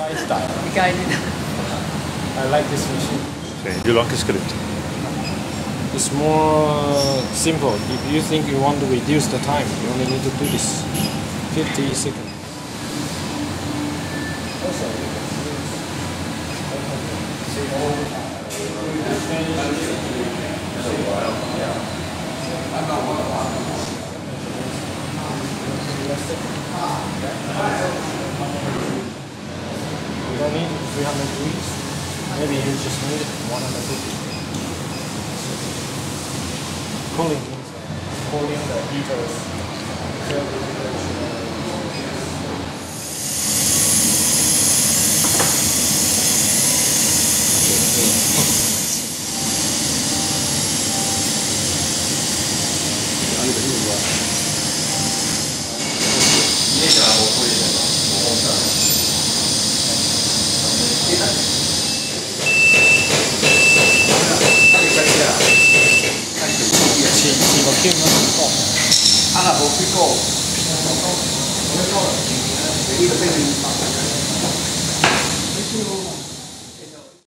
style. I like this machine. Hur långt är det? It's more simple. If you think you want to reduce the time, you only need to do this 50 seconds. You don't need 300 degrees. Maybe you just need 150. Cooling means cooling the heaters. Allora, poi